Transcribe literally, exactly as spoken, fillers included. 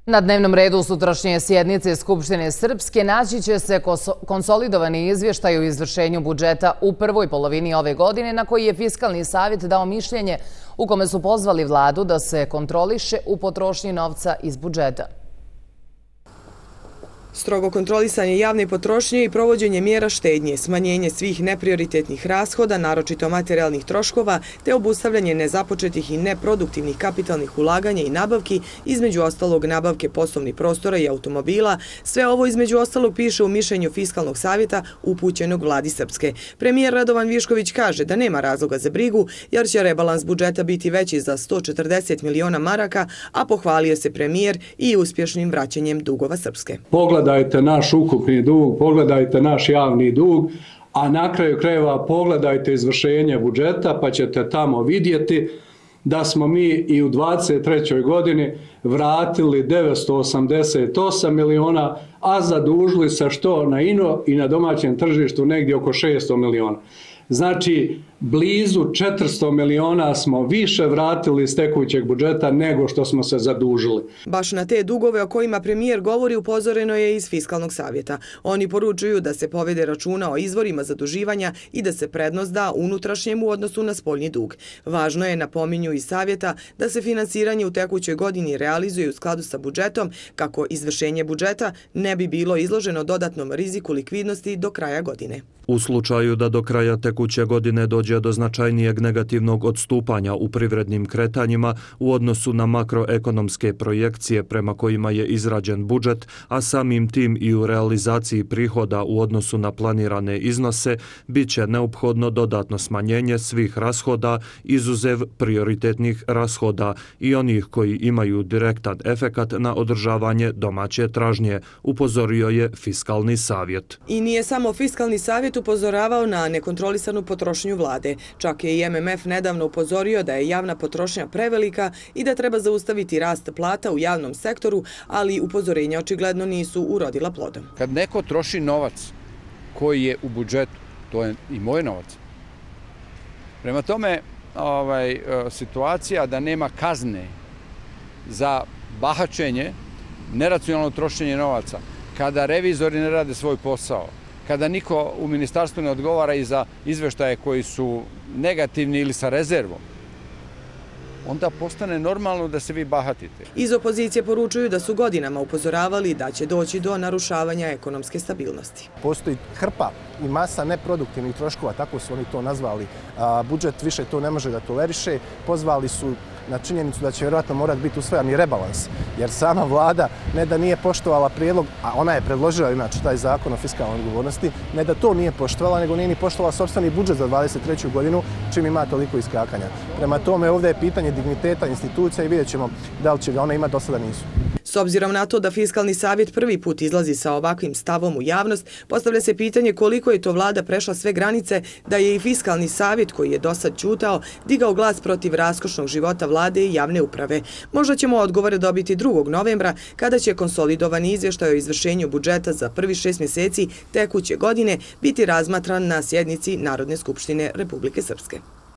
Na dnevnom redu sutrašnje sjednice Skupštine Srpske naći će se konsolidovani izvještaj o izvršenju budžeta u prvoj polovini ove godine, na koji je Fiskalni savjet dao mišljenje u kome su pozvali vladu da se kontroliše u potrošnji novca iz budžeta. Strogo kontrolisanje javne potrošnje i provođenje mjera štednje, smanjenje svih neprioritetnih rashoda, naročito materijalnih troškova, te obustavljanje nezapočetih i neproduktivnih kapitalnih ulaganja i nabavki, između ostalog nabavke poslovnih prostora i automobila, sve ovo između ostalog piše u mišljenju Fiskalnog savjeta upućenog vladi Srpske. Premijer Radovan Višković kaže da nema razloga za brigu, jer će rebalans budžeta biti veći za sto četrdeset miliona maraka, a pohvalio se premijer i uspješnim vraćanjem dugova Srpske. Pogledajte naš ukupni dug, pogledajte naš javni dug, a na kraju krajeva pogledajte izvršenje budžeta pa ćete tamo vidjeti da smo mi i u dvadeset trećoj godini vratili devetsto osamdeset osam miliona, a zadužili se što na ino i na domaćem tržištu negdje oko šesto miliona. Znači, blizu četiristo miliona smo više vratili iz tekućeg budžeta nego što smo se zadužili. Baš na te dugove o kojima premijer govori upozoreno je iz Fiskalnog savjeta. Oni poručuju da se povede računa o izvorima zaduživanja i da se prednost da unutrašnjem u odnosu na spoljni dug. Važno je, napominju iz savjeta, da se finansiranje u tekućoj godini realizuje u skladu sa budžetom, kako izvršenje budžeta ne bi bilo izloženo dodatnom riziku likvidnosti do kraja godine. U slučaju da do kraja tekuće godine dođe do značajnijeg negativnog odstupanja u privrednim kretanjima u odnosu na makroekonomske projekcije prema kojima je izrađen budžet, a samim tim i u realizaciji prihoda u odnosu na planirane iznose, bit će neophodno dodatno smanjenje svih rashoda, izuzev prioritetnih rashoda i onih koji imaju direktan efekat na održavanje domaće tražnje, upozorio je Fiskalni savjet. I nije samo Fiskalni savjet upozoravao na nekontrolisanu potrošnju vlade. Čak je i M M F nedavno upozorio da je javna potrošnja prevelika i da treba zaustaviti rast plata u javnom sektoru, ali upozorenja očigledno nisu urodila plodom. Kad neko troši novac koji je u budžetu, to je i moj novac. Prema tome, ovaj, situacija da nema kazne za bahačenje, neracionalno trošenje novaca, kada revizori ne rade svoj posao, kada niko u ministarstvu ne odgovara i za izveštaje koji su negativni ili sa rezervom, onda postane normalno da se vi bahatite. Iz opozicije poručuju da su godinama upozoravali da će doći do narušavanja ekonomske stabilnosti. Postoji hrpa i masa neproduktivnih troškova, tako su oni to nazvali. Budžet više to ne može da toleriše. Pozvali su na činjenicu da će vjerojatno morati biti usvojan i rebalans, jer sama vlada ne da nije poštovala prijedlog, a ona je predložila inače taj zakon o fiskalnoj odgovornosti, ne da to nije poštovala, nego nije ni poštovala sopstveni budžet za dvadeset treću godinu, čim ima toliko iskakanja. Prema tome, ovdje je pitanje digniteta institucija i vidjet ćemo da li će ga ona imati, do sada nisu. S obzirom na to da Fiskalni savjet prvi put izlazi sa ovakvim stavom u javnost, postavlja se pitanje koliko je to vlada prešla sve granice da je i Fiskalni savjet, koji je dosad ćutao, digao glas protiv raskošnog života vlade i javne uprave. Možda ćemo odgovore dobiti drugog novembra, kada će konsolidovani izvještaj o izvršenju budžeta za prvi šest mjeseci tekuće godine biti razmatran na sjednici Narodne skupštine Republike Srpske.